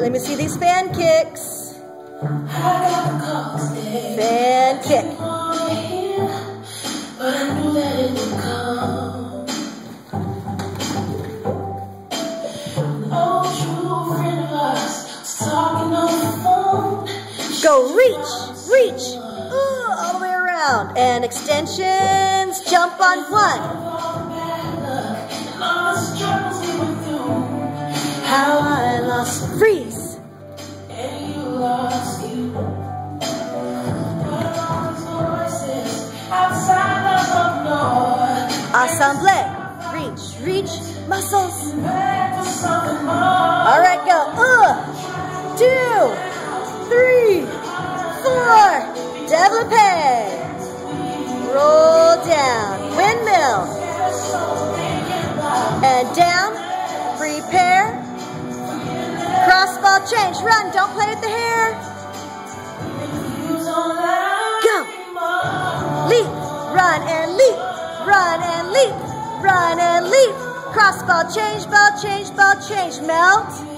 let me see these fan kicks. Fan kick. Go reach, reach, all the way around. And extensions, jump on one. How I lost, freeze. Assemble, reach, reach, muscles. All right, go. 2, 3, 4. Développé. Roll down. Windmill. And down. Prepare. Crossball change. Run. Don't play with the hair. Go. Leap. Run and leap. Run and leap. Run and leap. Crossball change. Ball change. Ball change. Melt.